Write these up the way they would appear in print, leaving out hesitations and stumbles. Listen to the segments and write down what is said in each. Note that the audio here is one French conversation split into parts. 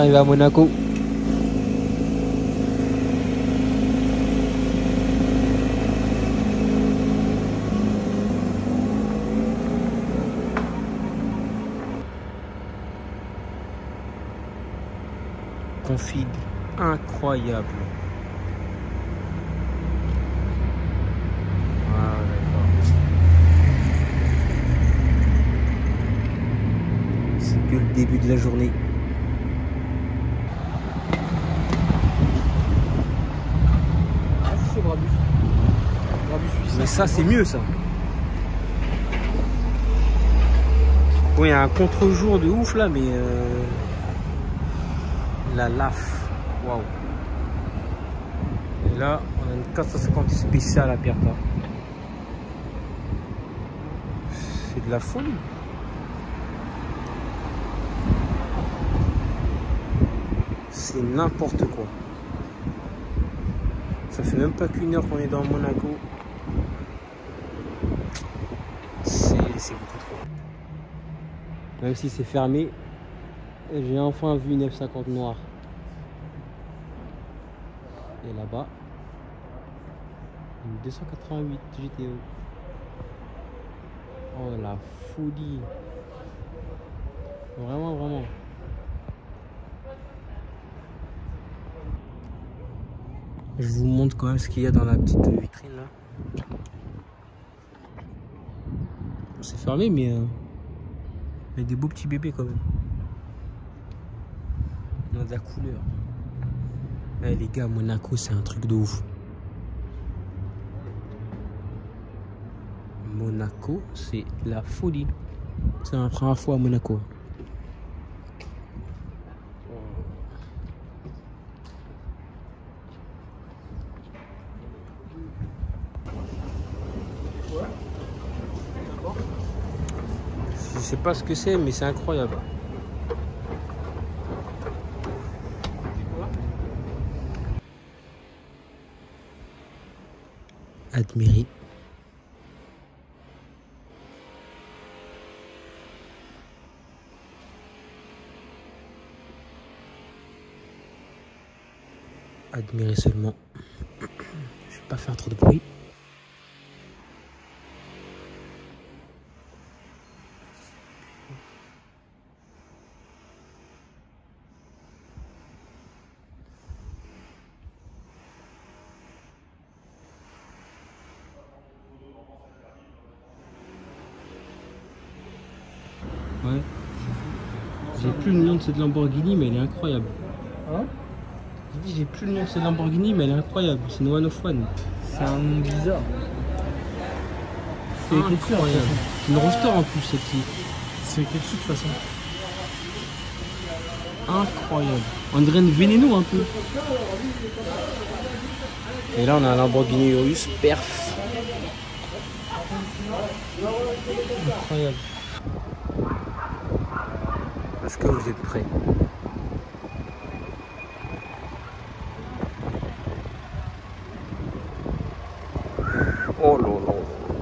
arrivé à Monaco. Config incroyable. C'est que le début de la journée. Ah, c'est Brabus. Mais ça, c'est mieux ça. Bon, il y a un contre-jour de ouf là, mais la LAF. Waouh. Et là, on a une 450 spéciale à Pierta. C'est de la folie. C'est n'importe quoi. Ça fait même pas qu'une heure qu'on est dans Monaco. C'est beaucoup trop. Même si c'est fermé, j'ai enfin vu une F50 noire. Et là-bas, une 288 GTO. Oh la folie. Vraiment, vraiment. Je vous montre quand même ce qu'il y a dans la petite vitrine là. C'est fermé, mais il y a des beaux petits bébés quand même. On a de la couleur. Eh, les gars, Monaco, c'est un truc de ouf. Monaco, c'est la folie. C'est la première fois à Monaco. Je sais pas ce que c'est, mais c'est incroyable. Admirer. Admirer seulement. Je vais pas faire trop de bruit. Ouais. J'ai plus le nom de cette Lamborghini, mais elle est incroyable. Hein? J'ai dit, j'ai plus le nom de cette Lamborghini, mais elle est incroyable. C'est une 101. C'est un nom bizarre. C'est écrit dessus, incroyable. C'est une roster en plus, celle-ci. C'est écrit dessus de toute façon. Incroyable. On dirait une Veneno un peu. Et là, on a un Lamborghini Urus Perf. Incroyable. Est-ce que vous êtes prêts? Oh là là.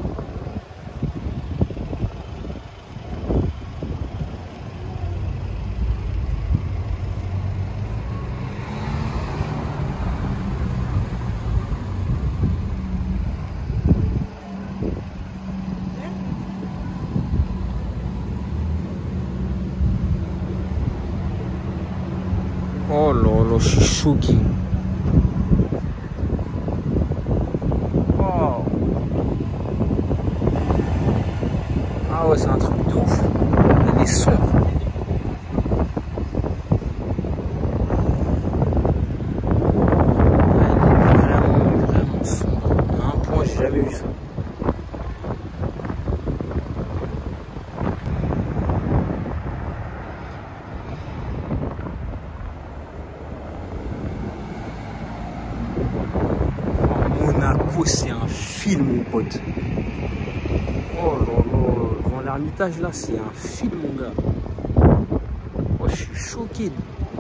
Oh là là, je suis choqué. Oh. Ah ouais, c'est un truc de ouf. Il y a des sons. Vraiment sombre. À un point, j'ai jamais vu ça. Monaco, c'est un film, mon pote. Oh là là, devant l'Ermitage là, c'est un film, mon gars. Oh, je suis choqué.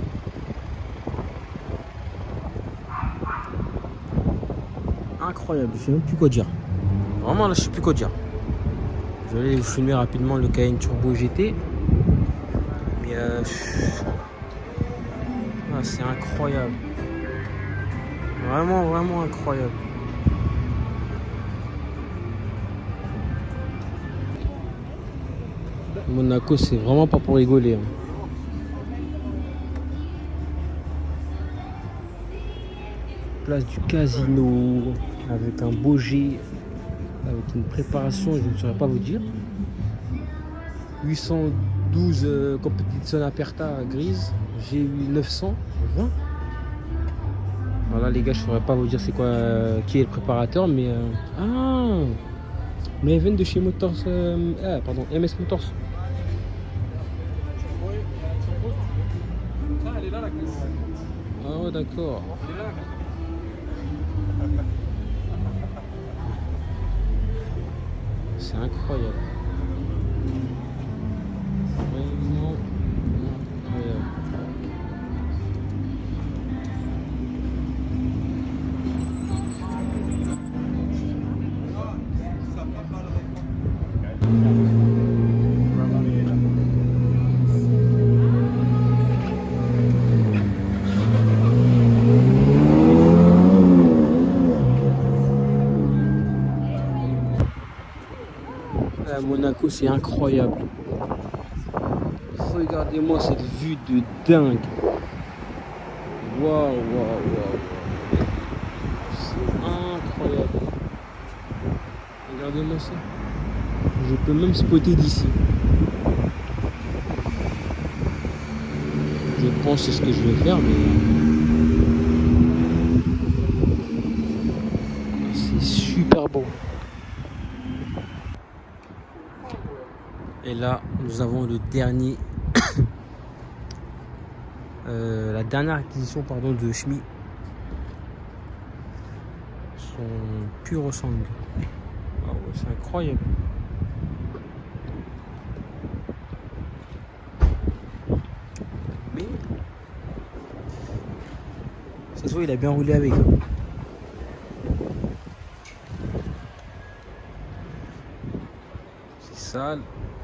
Incroyable, je sais même plus quoi dire. Vraiment là, je sais plus quoi dire. Je vais vous filmer rapidement le Cayenne Turbo GT. Mais Ah, c'est incroyable. Vraiment, vraiment incroyable. Monaco, c'est vraiment pas pour rigoler. Hein. Place du casino, avec un beau jet, avec une préparation, je ne saurais pas vous dire. 812 competizioni aperta grise, j'ai eu 920. Voilà les gars, je ne saurais pas vous dire c'est quoi, qui est le préparateur, mais mais ils viennent de chez Motors, pardon, MS Motors. Elle est là la caisse. Ah ouais, d'accord. Elle est là la caisse. C'est incroyable. Vraiment incroyable. Monaco, c'est incroyable. Regardez-moi cette vue de dingue. Waouh, waouh, waouh. C'est incroyable. Regardez-moi ça. Je peux même spotter d'ici. Je pense que c'est ce que je vais faire, mais c'est super beau. Et là, nous avons le dernier, la dernière acquisition pardon, de Shmi. Son pur sang. Ah ouais, c'est incroyable. Mais ça se voit, il a bien roulé avec. C'est sale.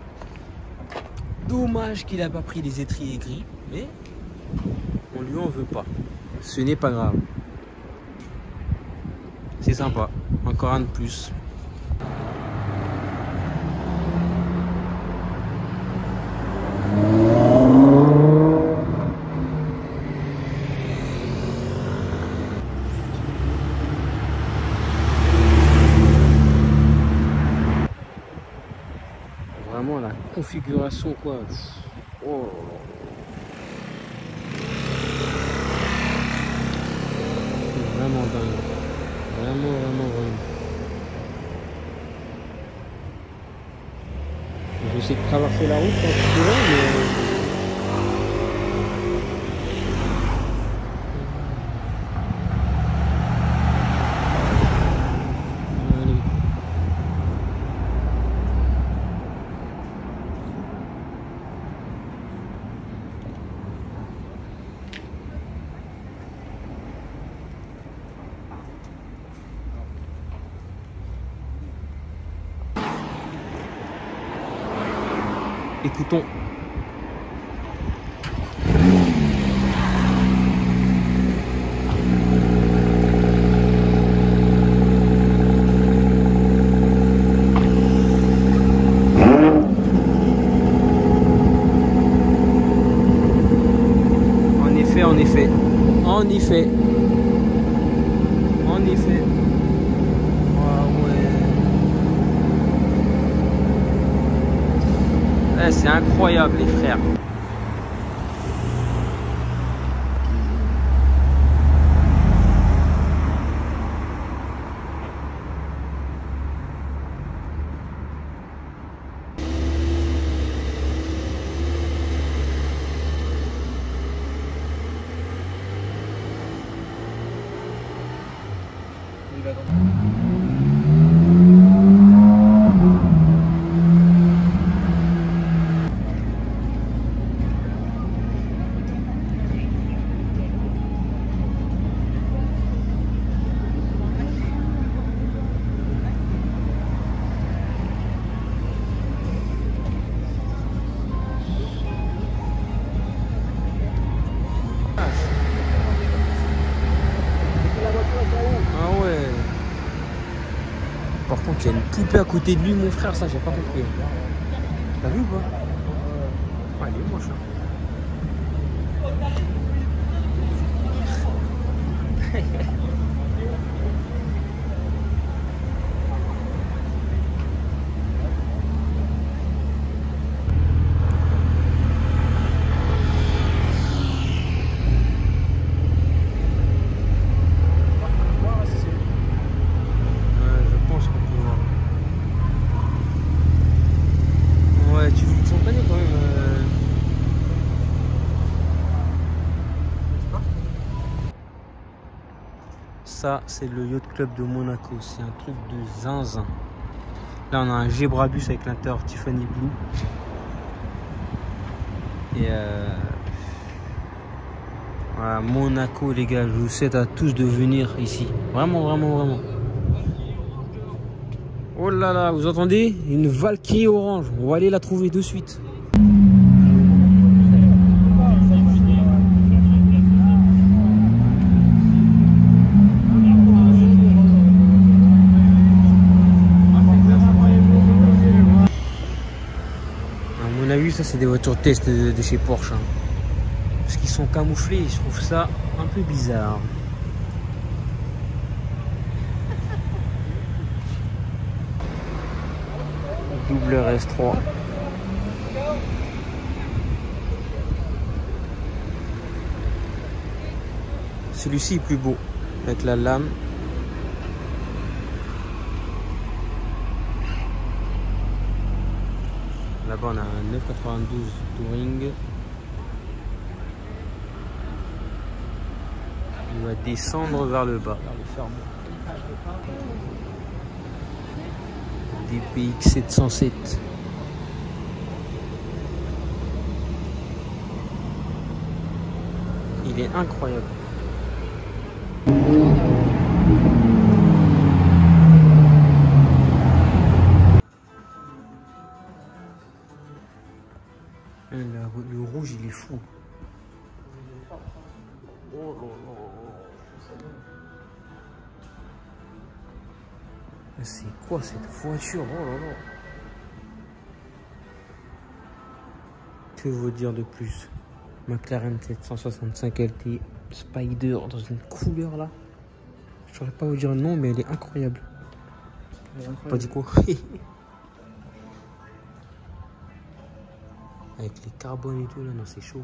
Dommage qu'il n'a pas pris les étriers gris, mais on lui en veut pas. Ce n'est pas grave. C'est sympa. Encore un de plus. Vraiment la configuration quoi. Oh. C'est vraiment dingue. Vraiment, vraiment, vraiment. Je vais essayer de traverser la route un petit peu, mais... Écoutons. En effet, en effet. En effet. En effet. C'est incroyable les frères. Par contre, il y a une poupée à côté de lui, mon frère, ça j'ai pas compris. T'as vu ou pas? Ouais, il est moche. Ça, c'est le Yacht Club de Monaco. C'est un truc de zinzin. Là, on a un Gebrabus avec l'intérieur Tiffany Blue. Et voilà, Monaco, les gars. Je vous souhaite à tous de venir ici. Vraiment, vraiment, vraiment. Oh là là, vous entendez? Une Valkyrie orange. On va aller la trouver de suite. Ça c'est des voitures test de chez Porsche hein. Parce qu'ils sont camouflés, je trouve ça un peu bizarre. Double RS3. Celui-ci est plus beau avec la lame. Là-bas on a un 992 Touring. Il va descendre vers le bas. DPX 707. Il est incroyable. Le rouge il est fou. Oh là là. C'est quoi cette voiture? Oh là là. Que vous dire de plus? McLaren 765 LT Spider dans une couleur là. Je saurais pas vous dire le nom mais elle est incroyable. Pas du coup. Avec les carbones et tout là, non c'est chaud.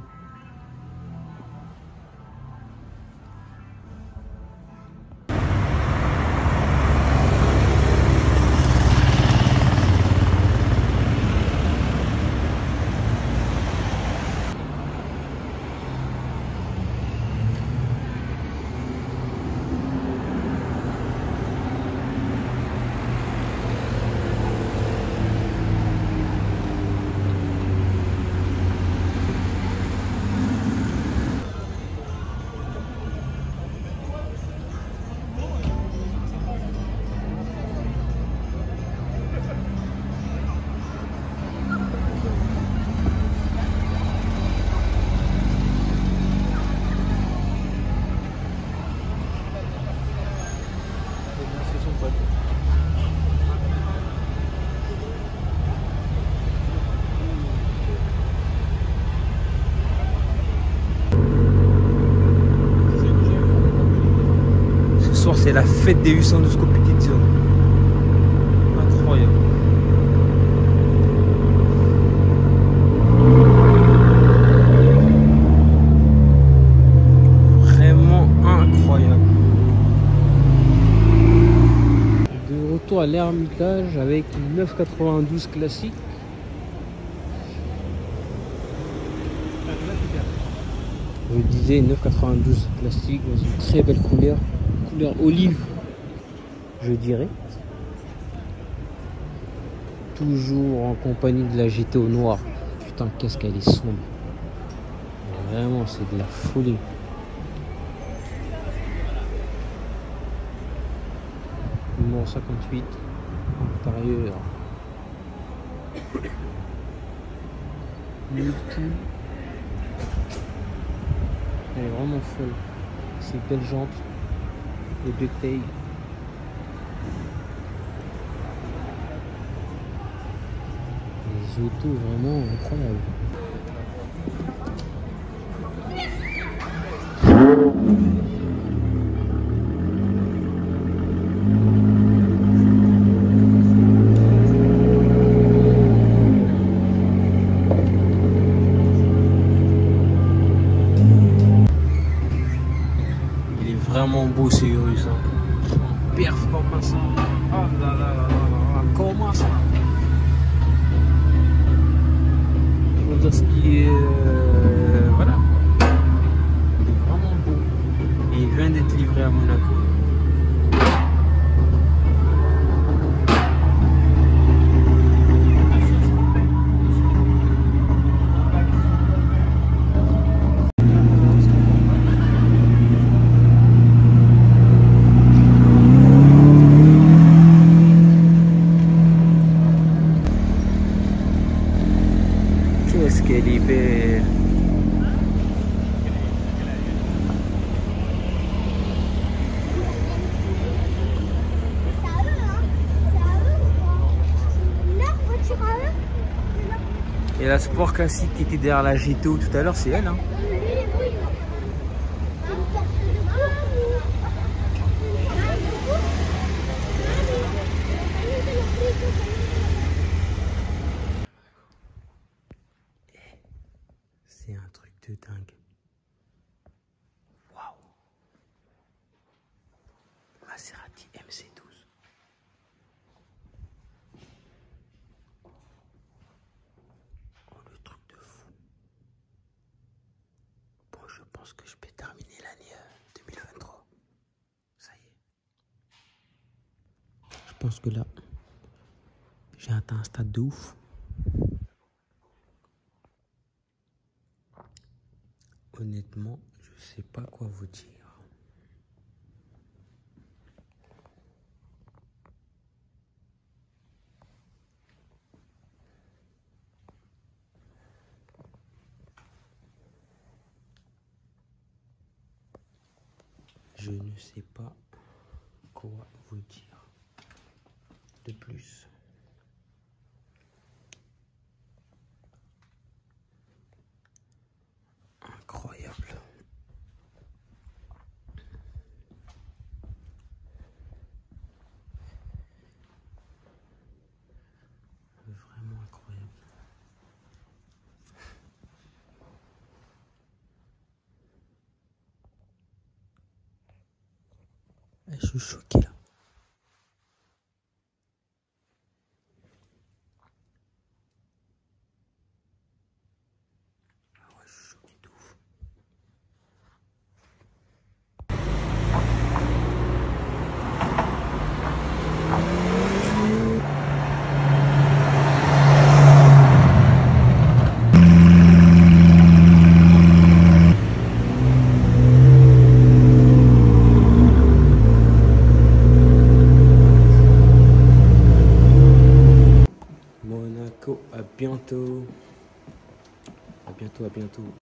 C'est la fête des 812 compétitions. Incroyable. Vraiment incroyable. De retour à l'Ermitage avec une 992 classique. Je disais une 992 classique dans une très belle couleur. Couleur olive, je dirais. Toujours en compagnie de la GTO noire. Putain, qu'est-ce qu'elle est sombre. Vraiment, c'est de la folie. Numéro 58. Intérieur. Multi. Elle est vraiment folle. Ces belles jantes. Les ducktails. J'ai été vraiment incroyable. Il est vraiment beau ce Urus. Perf comme ça. Oh là là là là là. Comment ça? Faut dire ce qui est. Voilà. Il est vraiment beau. Et il vient d'être livré à Monaco. Qu'est-ce qu'elle est belle! Et la Sport Classique qui était derrière la GTO tout à l'heure, c'est elle, hein? C'est un truc de dingue. Waouh! Maserati MC12. Oh, le truc de fou. Bon, je pense que je peux terminer l'année 2023. Ça y est. Je pense que là, j'ai atteint un stade de ouf. Honnêtement, je sais pas quoi vous dire. Je ne sais pas quoi vous dire de plus. Incroyable. Vraiment incroyable. Je suis choqué là. Ah ouais, je suis choqué de ouf. Monaco, à bientôt. À bientôt, à bientôt.